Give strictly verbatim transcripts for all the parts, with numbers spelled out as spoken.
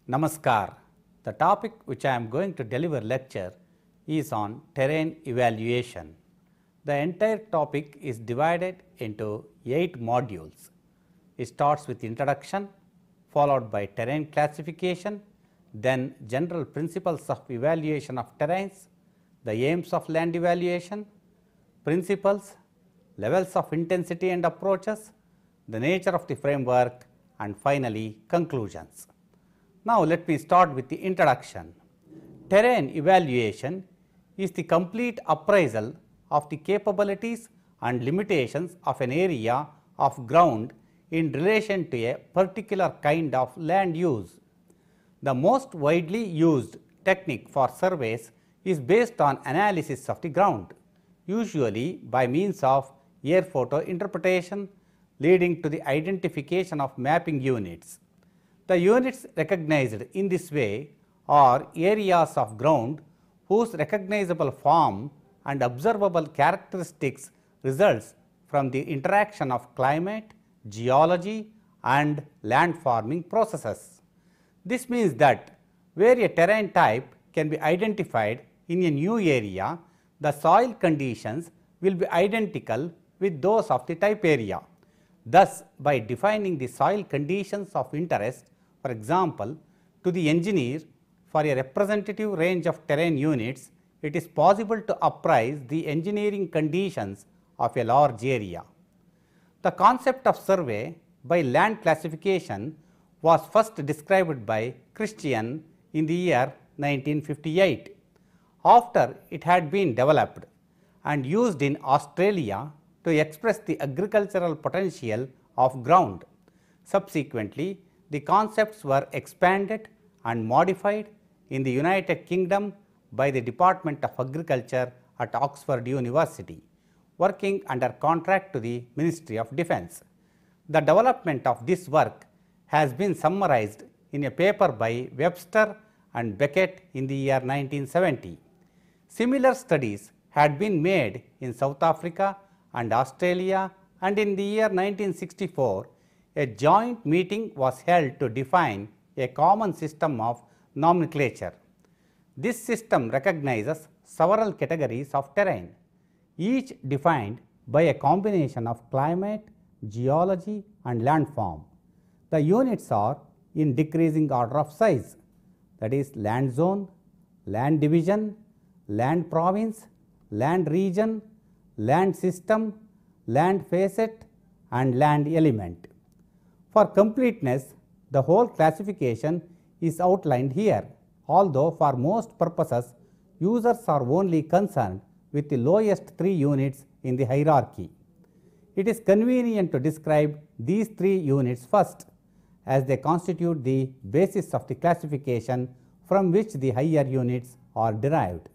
Namaskar. The topic which I am going to deliver lecture is on terrain evaluation. The entire topic is divided into eight modules. It starts with introduction, followed by terrain classification, then general principles of evaluation of terrains, the aims of land evaluation, principles, levels of intensity and approaches, the nature of the framework, and finally conclusions. Now, let me start with the introduction. Terrain evaluation is the complete appraisal of the capabilities and limitations of an area of ground in relation to a particular kind of land use. The most widely used technique for surveys is based on analysis of the ground, usually by means of air photo interpretation, leading to the identification of mapping units. The units recognized in this way are areas of ground whose recognizable form and observable characteristics results from the interaction of climate, geology and land forming processes. This means that where a terrain type can be identified in a new area, the soil conditions will be identical with those of the type area. Thus, by defining the soil conditions of interest, for example, to the engineer for a representative range of terrain units, it is possible to appraise the engineering conditions of a large area. The concept of survey by land classification was first described by Christian in the year nineteen fifty-eight. After it had been developed and used in Australia to express the agricultural potential of ground. Subsequently, the concepts were expanded and modified in the United Kingdom by the Department of Agriculture at Oxford University, working under contract to the Ministry of Defence. The development of this work has been summarized in a paper by Webster and Beckett in the year nineteen seventy. Similar studies had been made in South Africa and Australia, and in the year nineteen sixty-four, a joint meeting was held to define a common system of nomenclature. This system recognizes several categories of terrain, each defined by a combination of climate, geology and landform. The units are in decreasing order of size, that is land zone, land division, land province, land region, land system, land facet and land element. For completeness, the whole classification is outlined here, although for most purposes users are only concerned with the lowest three units in the hierarchy. It is convenient to describe these three units first, as they constitute the basis of the classification from which the higher units are derived.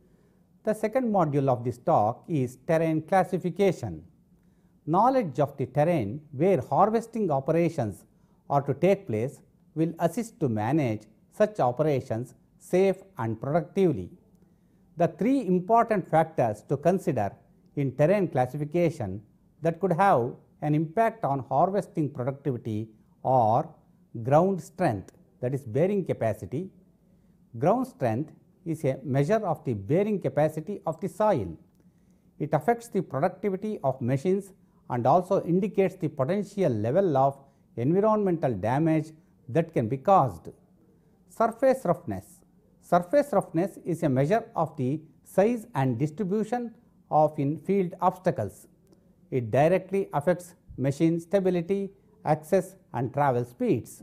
The second module of this talk is terrain classification. Knowledge of the terrain where harvesting operations are to take place will assist to manage such operations safe and productively. The three important factors to consider in terrain classification that could have an impact on harvesting productivity are ground strength, that is bearing capacity. Ground strength is a measure of the bearing capacity of the soil. It affects the productivity of machines and also indicates the potential level of environmental damage that can be caused. Surface roughness. Surface roughness is a measure of the size and distribution of in-field obstacles. It directly affects machine stability, access and travel speeds.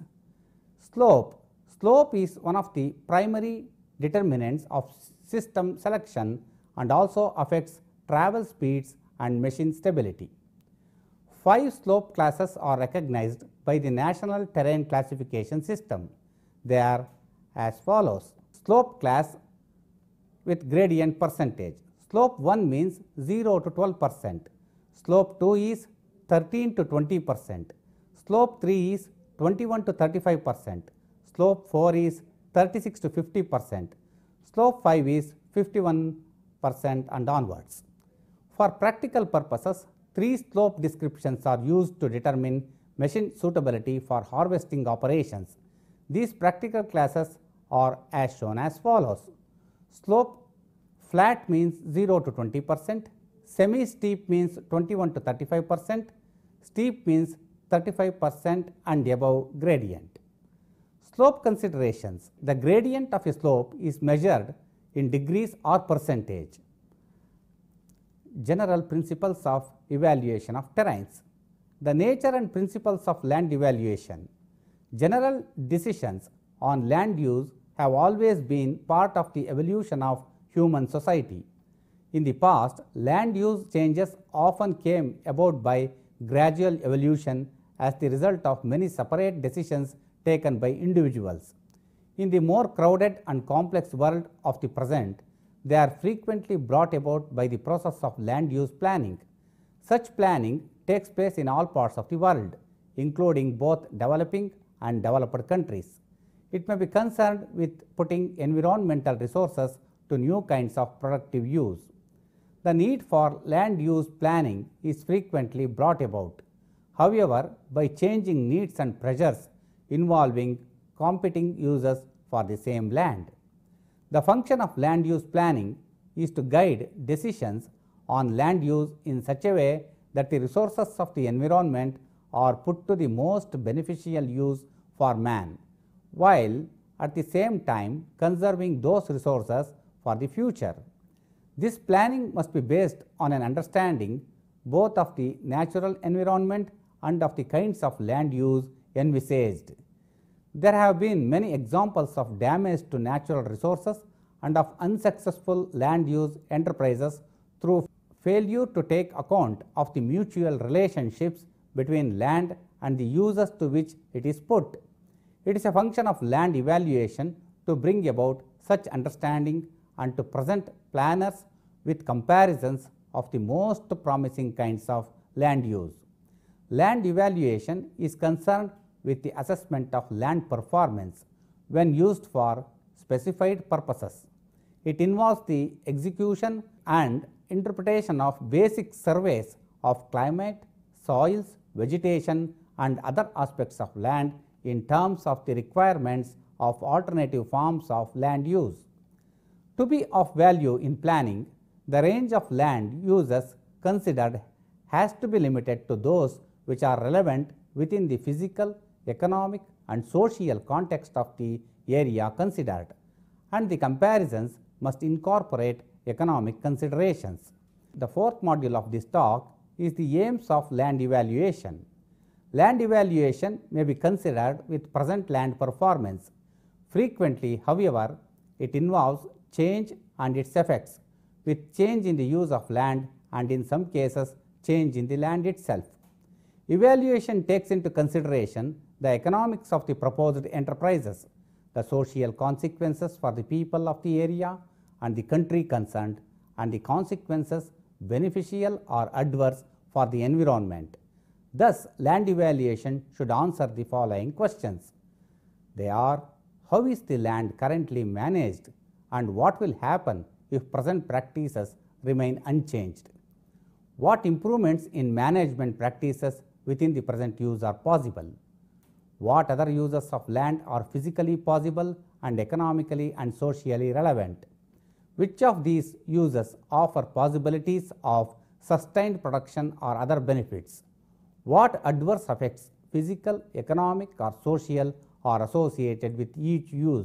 Slope. Slope is one of the primary determinants of system selection and also affects travel speeds and machine stability. Five slope classes are recognized by the National Terrain Classification System. They are as follows. Slope class with gradient percentage. Slope one means zero to twelve percent. Slope two is thirteen to twenty percent. Slope three is twenty-one to thirty-five percent. Slope four is thirty-six to fifty percent. Slope five is fifty-one percent and onwards. For practical purposes, three slope descriptions are used to determine machine suitability for harvesting operations. These practical classes are as shown as follows. Slope: flat means zero to twenty percent, semi-steep means twenty-one to thirty-five percent, steep means thirty-five percent and above gradient. Slope considerations: the gradient of a slope is measured in degrees or percentage. General principles of evaluation of terrains. The nature and principles of land evaluation. General decisions on land use have always been part of the evolution of human society. In the past, land use changes often came about by gradual evolution as the result of many separate decisions taken by individuals. In the more crowded and complex world of the present, they are frequently brought about by the process of land use planning. Such planning takes place in all parts of the world, including both developing and developed countries. It may be concerned with putting environmental resources to new kinds of productive use. The need for land use planning is frequently brought about, however, by changing needs and pressures involving competing uses for the same land. The function of land use planning is to guide decisions on land use in such a way that the resources of the environment are put to the most beneficial use for man, while at the same time conserving those resources for the future. This planning must be based on an understanding both of the natural environment and of the kinds of land use envisaged. There have been many examples of damage to natural resources and of unsuccessful land use enterprises through failure to take account of the mutual relationships between land and the uses to which it is put. It is a function of land evaluation to bring about such understanding and to present planners with comparisons of the most promising kinds of land use. Land evaluation is concerned with the assessment of land performance when used for specified purposes. It involves the execution and interpretation of basic surveys of climate, soils, vegetation and other aspects of land in terms of the requirements of alternative forms of land use. To be of value in planning, the range of land uses considered has to be limited to those which are relevant within the physical, economic and social context of the area considered, and the comparisons must incorporate economic considerations. The fourth module of this talk is the aims of land evaluation. Land evaluation may be considered with present land performance. Frequently, however, it involves change and its effects, with change in the use of land and in some cases change in the land itself. Evaluation takes into consideration the economics of the proposed enterprises, the social consequences for the people of the area and the country concerned, and the consequences beneficial or adverse for the environment. Thus, land evaluation should answer the following questions. They are: how is the land currently managed, and what will happen if present practices remain unchanged? What improvements in management practices within the present use are possible? What other uses of land are physically possible and economically and socially relevant? Which of these uses offer possibilities of sustained production or other benefits? What adverse effects, physical, economic or social, are associated with each use?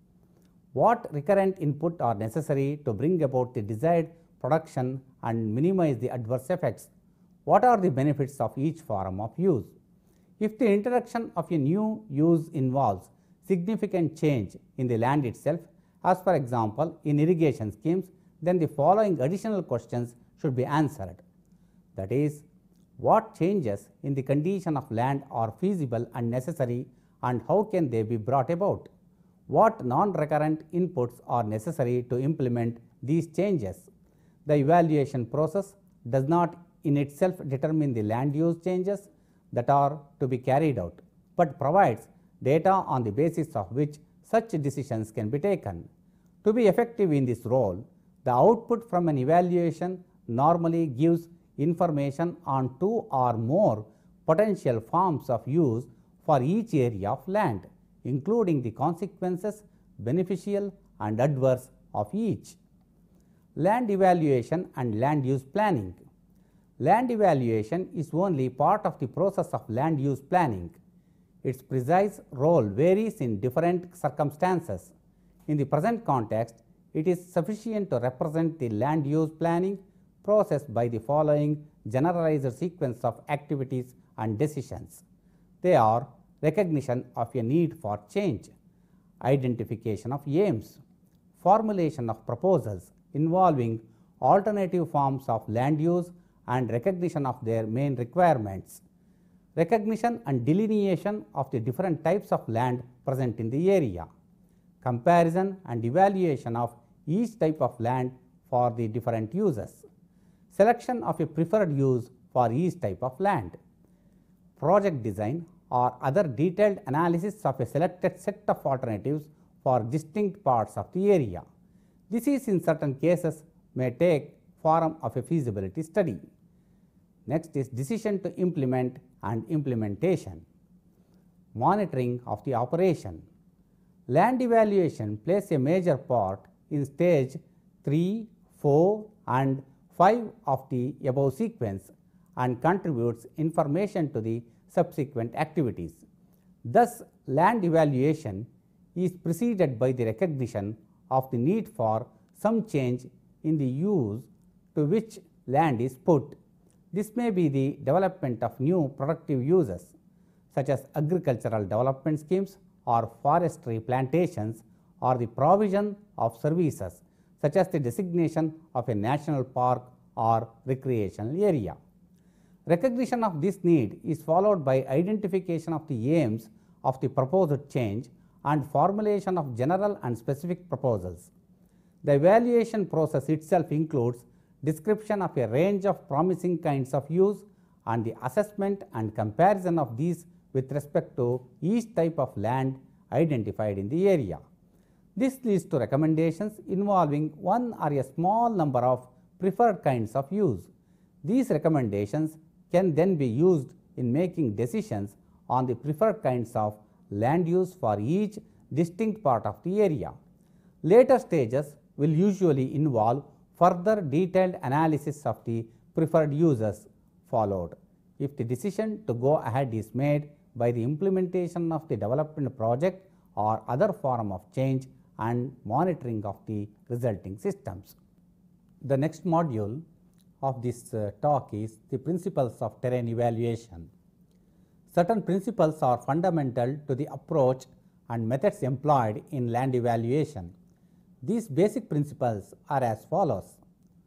What recurrent input are necessary to bring about the desired production and minimize the adverse effects? What are the benefits of each form of use? If the introduction of a new use involves significant change in the land itself, as for example in irrigation schemes, then the following additional questions should be answered. That is, what changes in the condition of land are feasible and necessary, and how can they be brought about? What non-recurrent inputs are necessary to implement these changes? The evaluation process does not in itself determine the land use changes that are to be carried out, but provides data on the basis of which such decisions can be taken. To be effective in this role, the output from an evaluation normally gives information on two or more potential forms of use for each area of land. including the consequences, beneficial and adverse of each. Land evaluation and land use planning. Land evaluation is only part of the process of land use planning. Its precise role varies in different circumstances. In the present context, it is sufficient to represent the land use planning process by the following generalized sequence of activities and decisions. They are recognition of a need for change, identification of aims, formulation of proposals involving alternative forms of land use and recognition of their main requirements, recognition and delineation of the different types of land present in the area, comparison and evaluation of each type of land for the different uses, selection of a preferred use for each type of land, project design or other detailed analysis of a selected set of alternatives for distinct parts of the area. This is in certain cases may take form of a feasibility study. Next is decision to implement and implementation. Monitoring of the operation. Land evaluation plays a major part in stage three, four and five of the above sequence and contributes information to the subsequent activities. Thus, land evaluation is preceded by the recognition of the need for some change in the use to which land is put. This may be the development of new productive uses such as agricultural development schemes or forestry plantations, or the provision of services such as the designation of a national park or recreational area. Recognition of this need is followed by identification of the aims of the proposed change and formulation of general and specific proposals. The evaluation process itself includes description of a range of promising kinds of use and the assessment and comparison of these with respect to each type of land identified in the area. This leads to recommendations involving one or a small number of preferred kinds of use. These recommendations can then be used in making decisions on the preferred kinds of land use for each distinct part of the area. Later stages will usually involve further detailed analysis of the preferred uses followed. If the decision to go ahead is made by the implementation of the development project or other form of change and monitoring of the resulting systems. The next module of this uh, talk is the principles of terrain evaluation. Certain principles are fundamental to the approach and methods employed in land evaluation. These basic principles are as follows.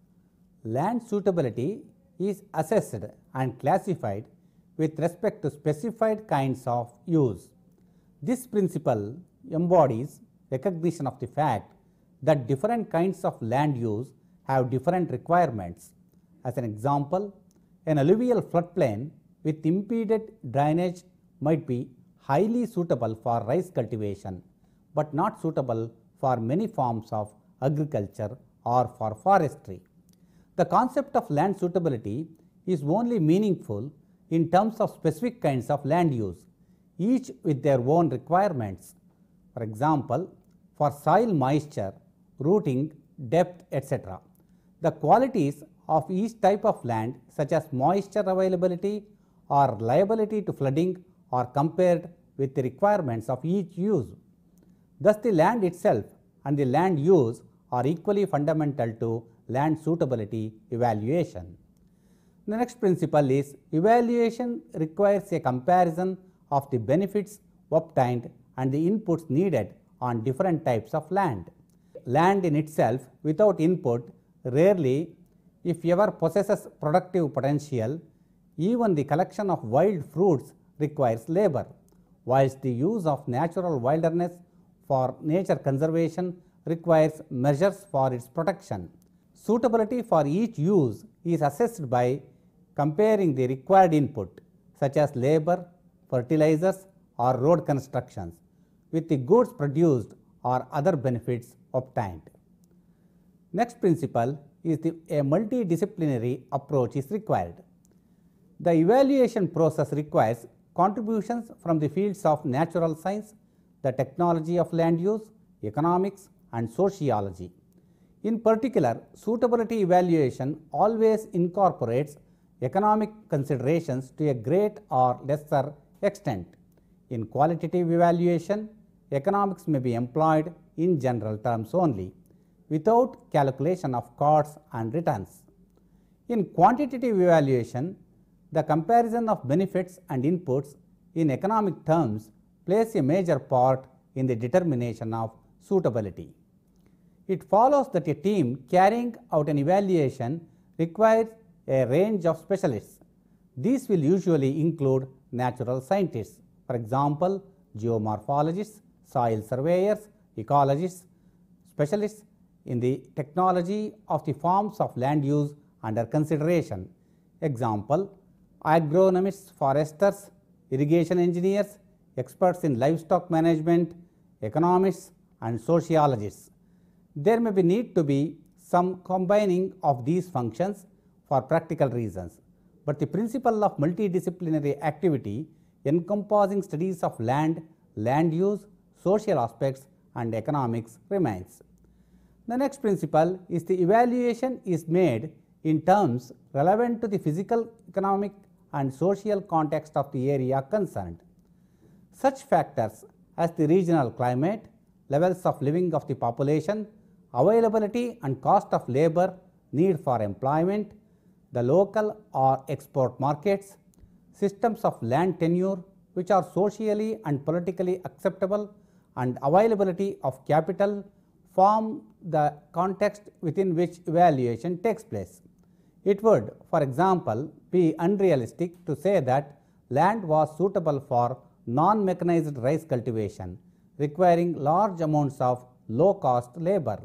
Land suitability is assessed and classified with respect to specified kinds of use. This principle embodies recognition of the fact that different kinds of land use have different requirements. As an example, an alluvial floodplain with impeded drainage might be highly suitable for rice cultivation, but not suitable for many forms of agriculture or for forestry. The concept of land suitability is only meaningful in terms of specific kinds of land use, each with their own requirements. For example, for soil moisture, rooting, depth, et cetera. The qualities of each type of land, such as moisture availability or liability to flooding, are compared with the requirements of each use. Thus, the land itself and the land use are equally fundamental to land suitability evaluation. The next principle is evaluation requires a comparison of the benefits obtained and the inputs needed on different types of land. Land in itself without input rarely, if ever, possesses productive potential. Even the collection of wild fruits requires labor, whilst the use of natural wilderness for nature conservation requires measures for its protection. Suitability for each use is assessed by comparing the required input such as labor, fertilizers or road constructions with the goods produced or other benefits obtained. Next principle is the, a multidisciplinary approach is required. The evaluation process requires contributions from the fields of natural science, the technology of land use, economics and sociology. In particular, suitability evaluation always incorporates economic considerations to a great or lesser extent. In qualitative evaluation, economics may be employed in general terms only, without calculation of costs and returns. In quantitative evaluation, the comparison of benefits and inputs in economic terms plays a major part in the determination of suitability. It follows that a team carrying out an evaluation requires a range of specialists. These will usually include natural scientists, for example, geomorphologists, soil surveyors, ecologists, specialists in the technology of the forms of land use under consideration. Example, agronomists, foresters, irrigation engineers, experts in livestock management, economists and sociologists. There may be need to be some combining of these functions for practical reasons, but the principle of multidisciplinary activity encompassing studies of land, land use, social aspects and economics remains. The next principle is the evaluation is made in terms relevant to the physical, economic and social context of the area concerned. Such factors as the regional climate, levels of living of the population, availability and cost of labor, need for employment, the local or export markets, systems of land tenure which are socially and politically acceptable, and availability of capital form the context within which evaluation takes place. It would, for example, be unrealistic to say that land was suitable for non-mechanized rice cultivation, requiring large amounts of low-cost labor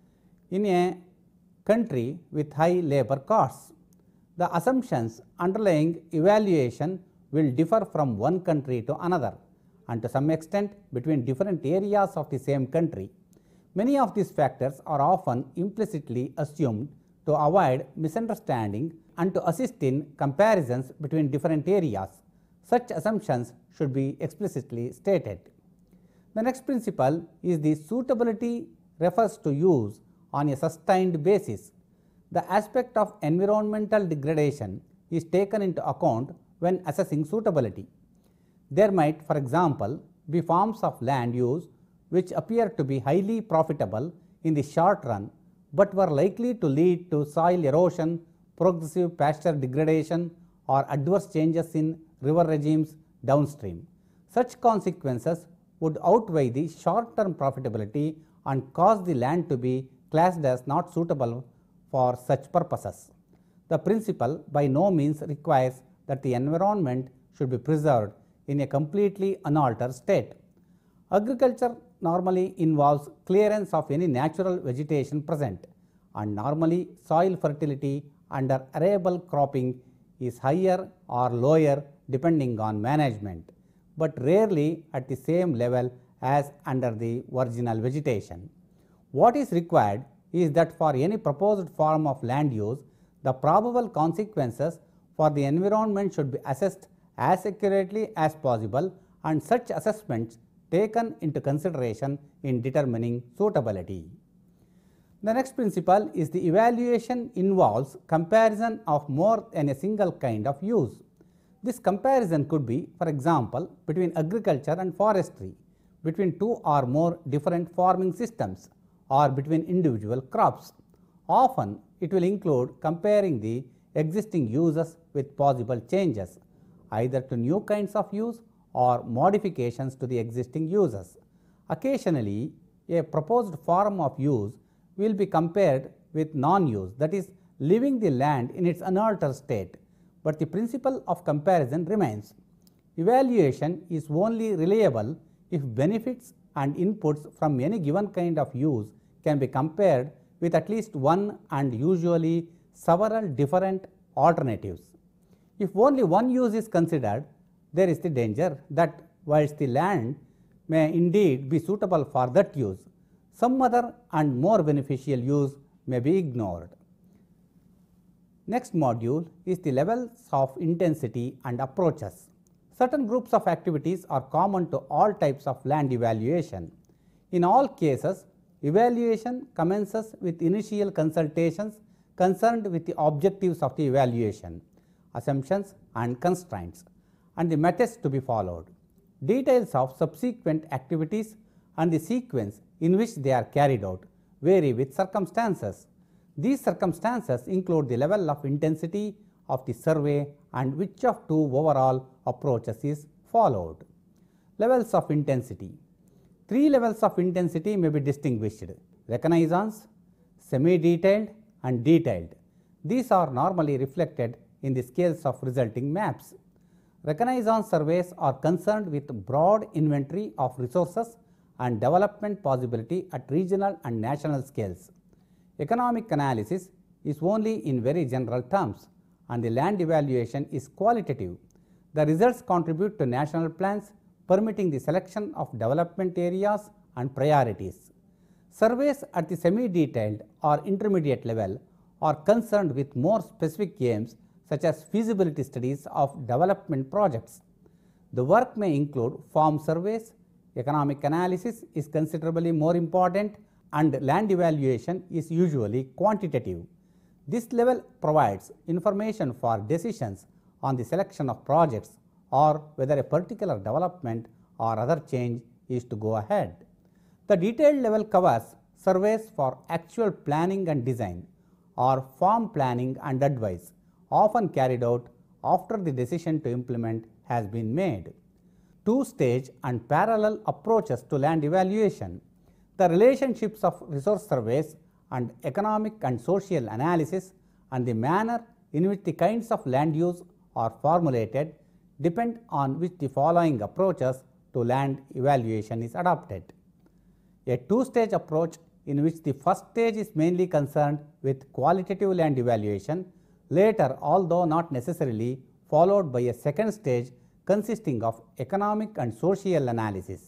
in a country with high labor costs. The assumptions underlying evaluation will differ from one country to another and to some extent between different areas of the same country. Many of these factors are often implicitly assumed to avoid misunderstanding and to assist in comparisons between different areas. Such assumptions should be explicitly stated. The next principle is the suitability refers to use on a sustained basis. The aspect of environmental degradation is taken into account when assessing suitability. There might, for example, be forms of land use which appear to be highly profitable in the short run, but were likely to lead to soil erosion, progressive pasture degradation, or adverse changes in river regimes downstream. Such consequences would outweigh the short-term profitability and cause the land to be classed as not suitable for such purposes. The principle by no means requires that the environment should be preserved in a completely unaltered state. Agriculture normally involves clearance of any natural vegetation present, and normally soil fertility under arable cropping is higher or lower depending on management, but rarely at the same level as under the virginal vegetation. What is required is that for any proposed form of land use, the probable consequences for the environment should be assessed as accurately as possible, and such assessments taken into consideration in determining suitability. The next principle is the evaluation involves comparison of more than a single kind of use. This comparison could be, for example, between agriculture and forestry, between two or more different farming systems, or between individual crops. Often, it will include comparing the existing uses with possible changes, either to new kinds of use or modifications to the existing uses. Occasionally, a proposed form of use will be compared with non-use, that is, leaving the land in its unaltered state, but the principle of comparison remains. Evaluation is only reliable if benefits and inputs from any given kind of use can be compared with at least one and usually several different alternatives. If only one use is considered, there is the danger that whilst the land may indeed be suitable for that use, some other and more beneficial use may be ignored. Next module is the levels of intensity and approaches. Certain groups of activities are common to all types of land evaluation. In all cases, evaluation commences with initial consultations concerned with the objectives of the evaluation, assumptions and constraints, and the methods to be followed. Details of subsequent activities and the sequence in which they are carried out vary with circumstances. These circumstances include the level of intensity of the survey and which of two overall approaches is followed. Levels of intensity. Three levels of intensity may be distinguished: reconnaissance, semi-detailed and detailed. These are normally reflected in the scales of resulting maps. Reconnaissance surveys are concerned with broad inventory of resources and development possibility at regional and national scales. Economic analysis is only in very general terms, and the land evaluation is qualitative. The results contribute to national plans, permitting the selection of development areas and priorities. Surveys at the semi-detailed or intermediate level are concerned with more specific aims such as feasibility studies of development projects. The work may include farm surveys. Economic analysis is considerably more important, and land evaluation is usually quantitative. This level provides information for decisions on the selection of projects or whether a particular development or other change is to go ahead. The detailed level covers surveys for actual planning and design or farm planning and advice, often carried out after the decision to implement has been made. Two-stage and parallel approaches to land evaluation. The relationships of resource surveys and economic and social analysis and the manner in which the kinds of land use are formulated depend on which the following approaches to land evaluation is adopted. A two-stage approach in which the first stage is mainly concerned with qualitative land evaluation, later, although not necessarily, followed by a second stage consisting of economic and social analysis.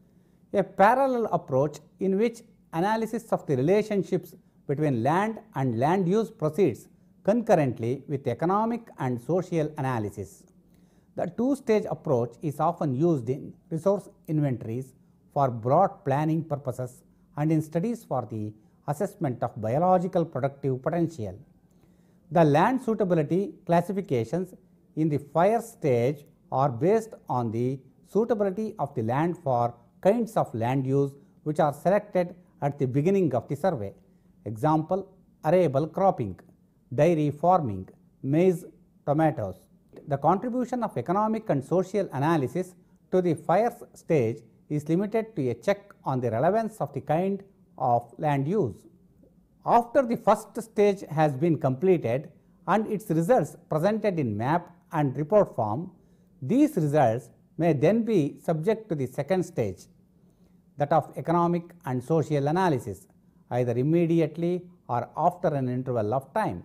A parallel approach in which analysis of the relationships between land and land use proceeds concurrently with economic and social analysis. The two-stage approach is often used in resource inventories for broad planning purposes and in studies for the assessment of biological productive potential. The land suitability classifications in the first stage are based on the suitability of the land for kinds of land use which are selected at the beginning of the survey. Example, arable cropping, dairy farming, maize, tomatoes. The contribution of economic and social analysis to the first stage is limited to a check on the relevance of the kind of land use. After the first stage has been completed and its results presented in map and report form, these results may then be subject to the second stage, that of economic and social analysis, either immediately or after an interval of time.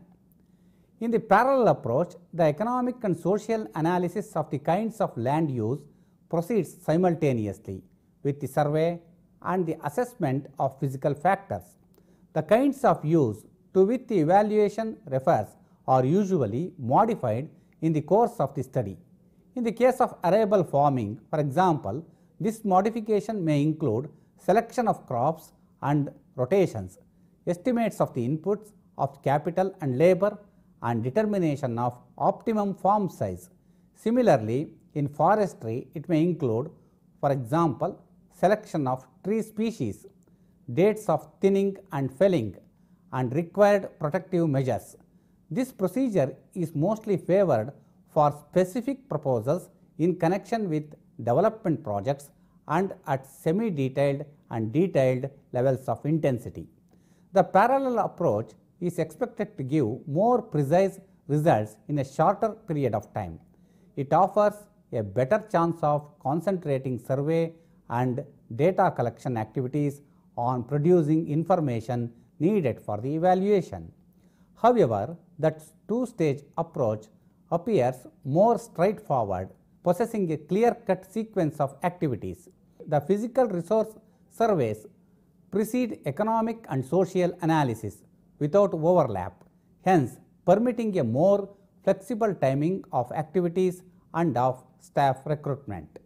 In the parallel approach, the economic and social analysis of the kinds of land use proceeds simultaneously with the survey and the assessment of physical factors. The kinds of use to which the evaluation refers are usually modified in the course of the study. In the case of arable farming, for example, this modification may include selection of crops and rotations, estimates of the inputs of capital and labor, and determination of optimum farm size. Similarly, in forestry, it may include, for example, selection of tree species, dates of thinning and felling, and required protective measures. This procedure is mostly favored for specific proposals in connection with development projects and at semi-detailed and detailed levels of intensity. The parallel approach is expected to give more precise results in a shorter period of time. It offers a better chance of concentrating survey and data collection activities on producing information needed for the evaluation. However, that two-stage approach appears more straightforward, possessing a clear-cut sequence of activities. The physical resource surveys precede economic and social analysis without overlap, hence permitting a more flexible timing of activities and of staff recruitment.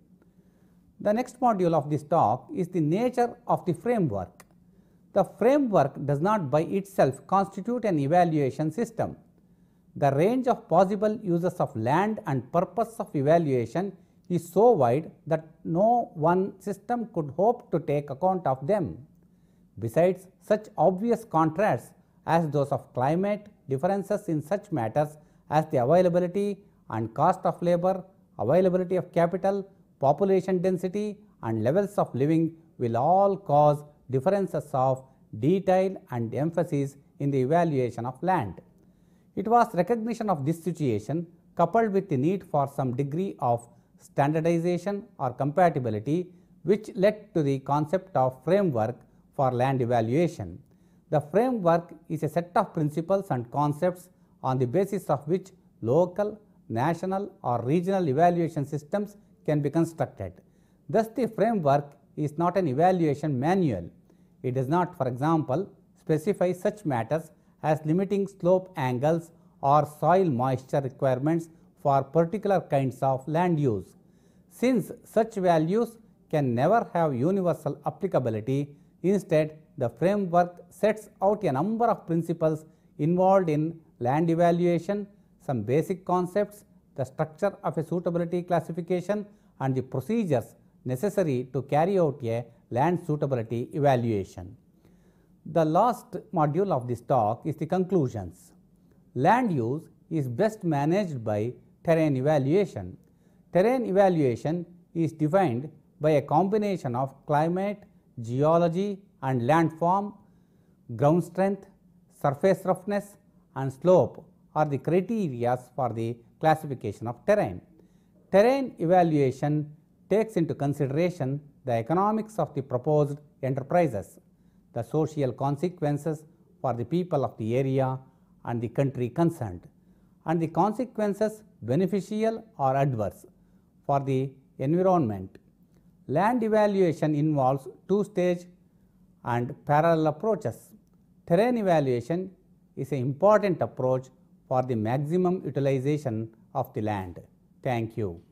The next module of this talk is the nature of the framework. The framework does not by itself constitute an evaluation system. The range of possible uses of land and purpose of evaluation is so wide that no one system could hope to take account of them. Besides, such obvious contrasts as those of climate, differences in such matters as the availability and cost of labor, availability of capital, population density and levels of living will all cause differences of detail and emphasis in the evaluation of land. It was recognition of this situation coupled with the need for some degree of standardization or compatibility which led to the concept of framework for land evaluation. The framework is a set of principles and concepts on the basis of which local, national or regional evaluation systems can be constructed. Thus, the framework is not an evaluation manual. It does not, for example, specify such matters as limiting slope angles or soil moisture requirements for particular kinds of land use. Since such values can never have universal applicability, instead the framework sets out a number of principles involved in land evaluation, some basic concepts, the structure of a suitability classification and the procedures necessary to carry out a land suitability evaluation. The last module of this talk is the conclusions. Land use is best managed by terrain evaluation. Terrain evaluation is defined by a combination of climate, geology and landform, ground strength, surface roughness and slope are the criteria for the classification of terrain. Terrain evaluation takes into consideration the economics of the proposed enterprises, the social consequences for the people of the area and the country concerned, and the consequences beneficial or adverse for the environment. Land evaluation involves two-stage and parallel approaches. Terrain evaluation is an important approach for the maximum utilization of the land. Thank you.